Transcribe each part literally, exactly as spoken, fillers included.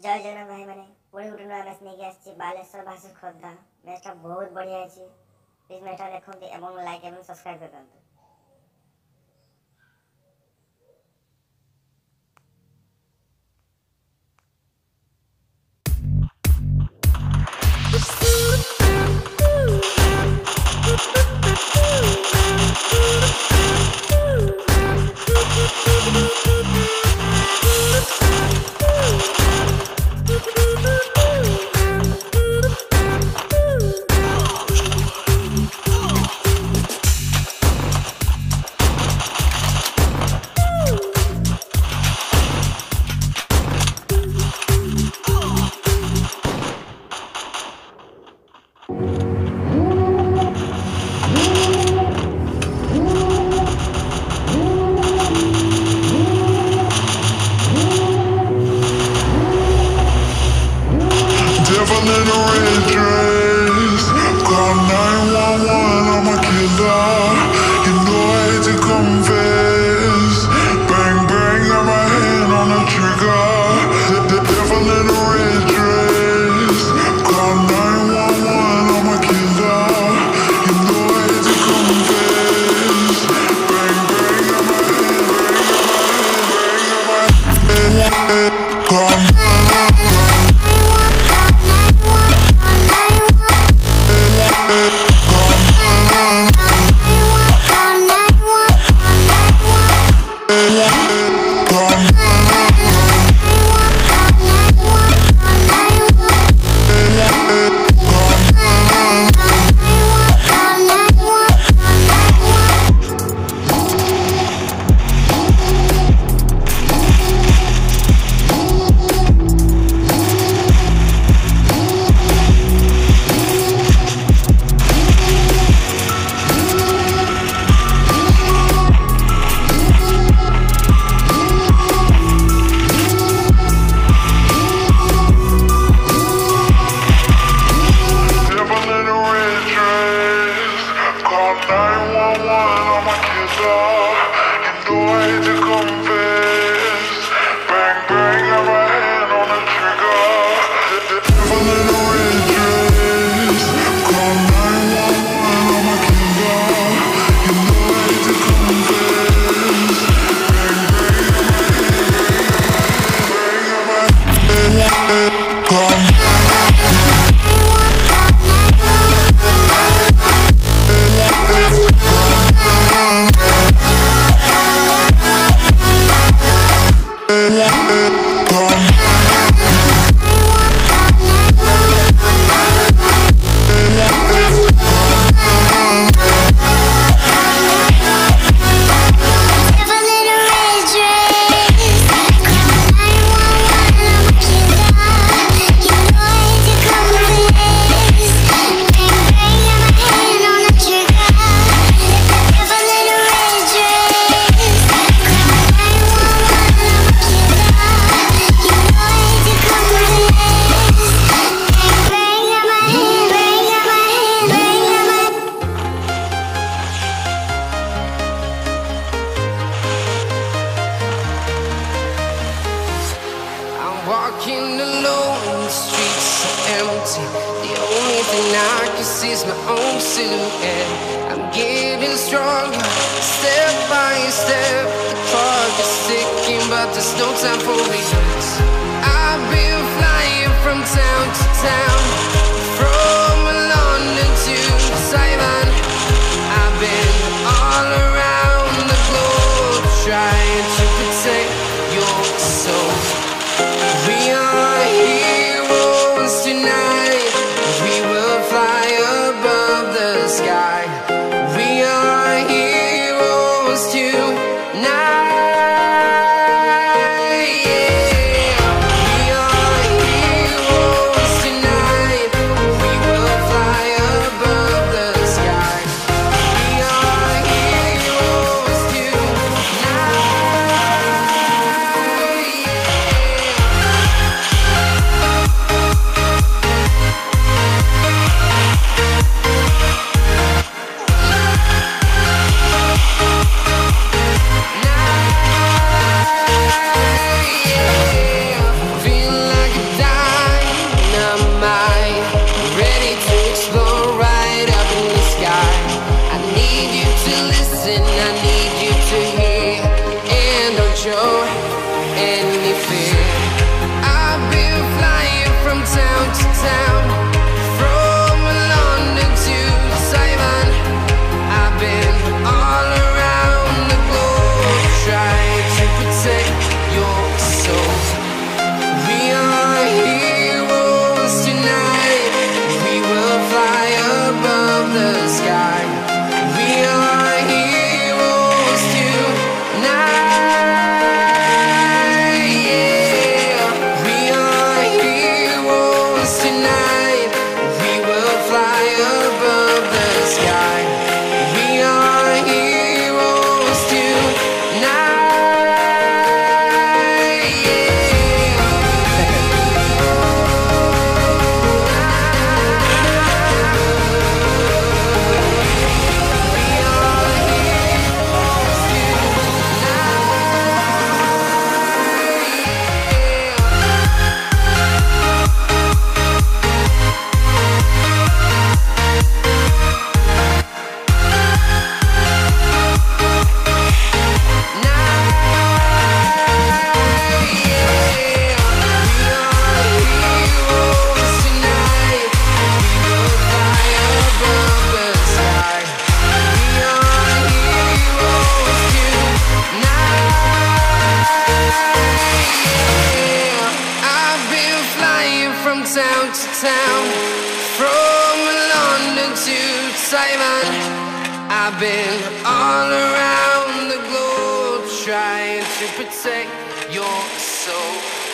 जय जगन्नाथ भाई मैंने पुणी गुटे नुआ मैच नहीं आसी बालेश्वर भाषा खोर्धा मैचटा बहुत बढ़िया अच्छी प्लीज मैचटा देखते और लाइक और सब्सक्राइब कर दिखाँ। Devil in a red dress, call nine one one, I'm a killer. You know I hate to confess. Bang bang, got my hand on the trigger. The, the devil in a red dress, call nine one one, I'm a killer. You know I hate to confess. Bang bang, got my hand, bang, got my hand, bang, got my hand. Call Walking alone, the streets are empty. The only thing I can see is my own silhouette. I'm getting stronger, step by step. The clock is ticking, but there's no time for regrets. I've been flying from town to town, from London to Taiwan. I've been all around the globe, trying to protect your soul. We are heroes tonight. We will fly above the sky. We are heroes tonight. Yeah. We are heroes tonight. We will fly above the sky. town to town, from London to Taiwan. I've been all around the globe trying to protect your soul.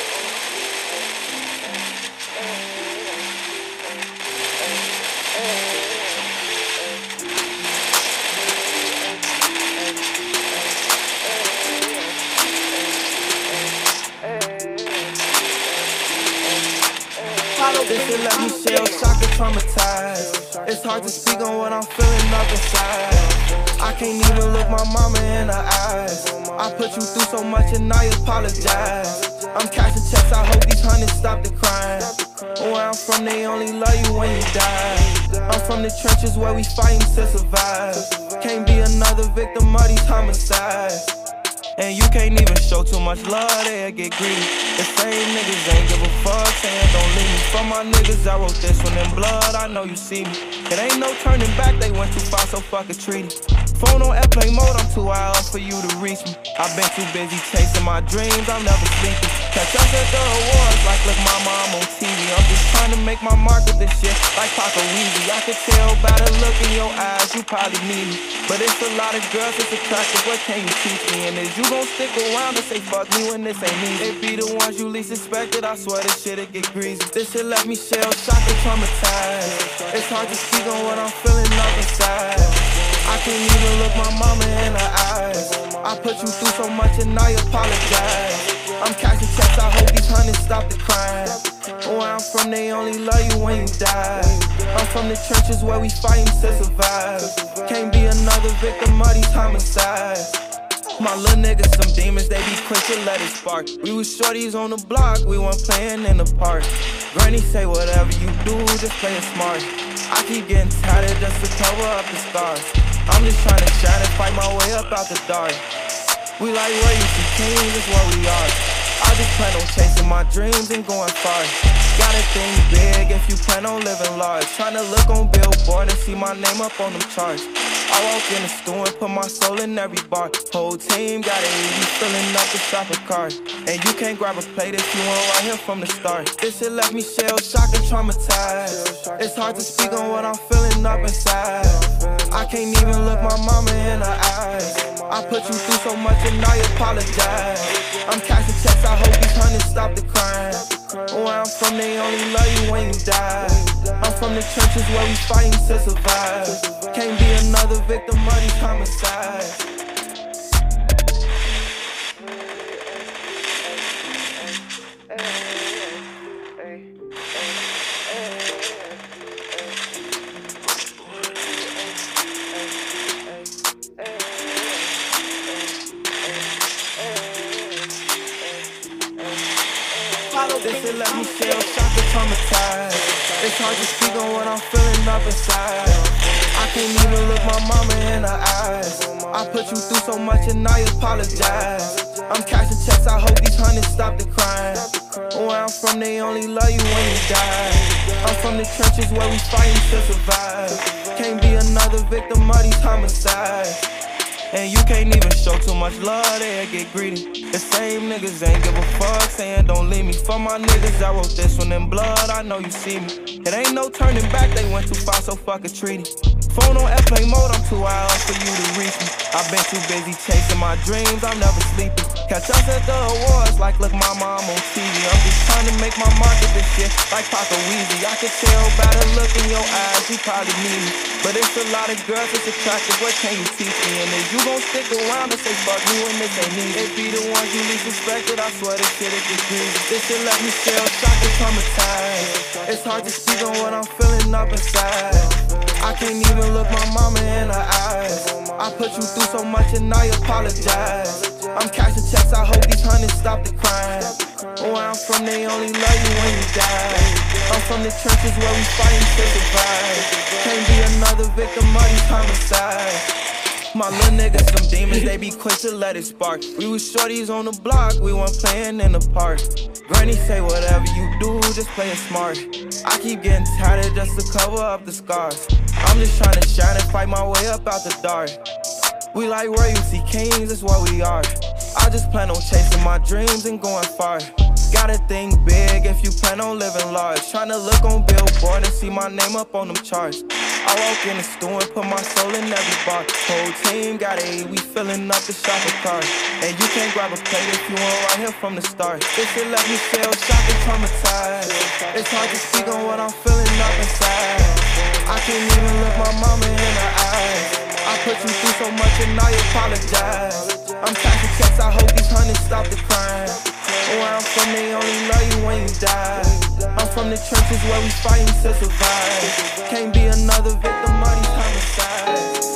This shit let me shell shock and traumatized. It's hard to speak on what I'm feeling up inside. I can't even look my mama in her eyes. I put you through so much and I apologize. I'm cashing checks, I hope these hundreds stop the crime. Where I'm from, they only love you when you die. I'm from the trenches where we fighting to survive. Can't be another victim of these homicides. And you can't even show too much love, they'll get greedy. The same niggas ain't give a fuck, saying don't leave me. For my niggas, I wrote this one in blood, I know you see me. It ain't no turning back, they went too far, so fuck a treaty. Phone on airplane mode, I'm too high up for you to reach me. I've been too busy chasing my dreams, I'm never sleeping. Catch us at the awards, like look mama, I'm on T V. I'm just trying to make my mark with this shit, like Paco Weezy. I can tell by the look in your eyes, you probably need me. But it's a lot of girls, it's attractive, what can you teach me? And is you gon' stick around and say fuck me when this ain't me? It be the ones you least expected, I swear this shit'll get greasy. This shit left me shell shocked and traumatized. It's hard to speak on what I'm feeling up inside. I can't even look my mama in her eyes. I put you through so much and I apologize. I'm cashing checks, I hope these hundreds stop the crime. Where I'm from, they only love you when you die. I'm from the trenches where we fighting to survive. Can't be another victim of these homicides. My little niggas, some demons, they be quick to let it spark. We was shorties on the block, we weren't playing in the park. Granny say whatever you do, just play it smart. I keep getting tatted just to cover up the scars. I'm just trying to shine and fight my way up out the dark. We like royalty kings, that's what we are. I just plan on chasing my dreams and going far. Gotta think big if you plan on living large. Tryna look on Billboard and see my name up on them charts. I walk in the store and put my soul in every bar. Whole team got it easy, filling up the shopper cart. And you can't grab a plate if you want right here from the start. This shit left me shell shocked and traumatized. It's hard to speak on what I'm feeling up inside. I can't even look my mama in her eyes. I put you through so much and I apologize. I'm cashing checks, I hope these hundreds stop the crime. Where I'm from, they only love you when you die. I'm from the trenches where we fighting to survive. Can't be another victim of these homicides. This shit let me shell shocked and traumatized. It's hard to speak on what I'm feeling up inside. I can't even look my mama in her eyes. I put you through so much and I apologize. I'm cashing checks, I hope these hundreds stop the crime. Where I'm from, they only love you when you die. I'm from the trenches where we fighting to survive. Can't be another victim of these homicides. And you can't even show too much love, they'll get greedy. The same niggas ain't give a fuck, saying don't leave me. For my niggas, I wrote this one in blood, I know you see me. It ain't no turning back, they went too far, so fuck a treaty. Phone on airplane mode, I'm too high up for you to reach me. I've been too busy chasing my dreams, I'm never sleeping. Catch us at the awards, like look mama, I'm on T V. I'm just trying to make my mark with this shit, like Paco Weezy. I can tell by the look in your eyes, you probably need me. But it's a lot of girls, it's attractive, what can you teach me? And if you gon' stick around and say fuck me when this ain't me, it be the ones you least expected, I swear this shit'll get greasy. This shit let me shell shocked and traumatized. It's hard to speak on what I'm feeling up inside. I can't even look my mama in her eyes. I put you through so much and I apologize. I'm cashing checks, I hope these hundreds stop the crime. Where I'm from, they only love you when you die. I'm from the trenches where we fighting to survive. Can't be another victim of these homicides. My little niggas, some demons, they be quick to let it spark. We was shorties on the block, we weren't playing in the park. Granny say whatever you do, just play it smart. I keep getting tatted just to cover up the scars. I'm just trying to shine and fight my way up out the dark. We like royalty kings, that's what we are. I just plan on chasing my dreams and going far. Gotta think big if you plan on living large. Tryna look on Billboard and see my name up on them charts. I walk in the store and put my soul in every bar. Whole team got a, we filling up the shopping cart. And you can't grab a plate if you want right here from the start. This shit left me shell shocked and traumatized. It's hard to speak on what I'm feeling up inside. I can't even look my mama in the eyes. I put you through so much and now you apologize. I'm cashing checks, I hope these hundreds stop the crime. Where I'm from, they only love you when you die. I'm from the trenches where we fighting to survive. Can't be another victim of these homicides.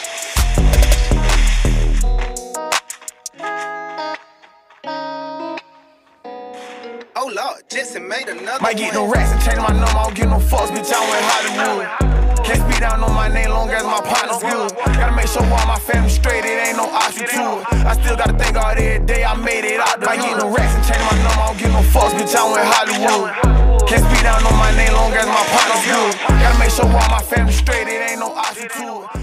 Oh Lord, Jesse made another Might get no one. racks and change my number, I don't get no fucks, bitch, I went Hollywood. Can't speak down on my name long as my partner's good. Gotta make sure all my family straight, it ain't no option to it. I still gotta thank God every day I made it out the hood. Might get no racks and change my number, I don't get no fucks, bitch, I went Hollywood. Can't speak down on my name long as my partner's good. Gotta make sure all my family straight, it ain't no option to it.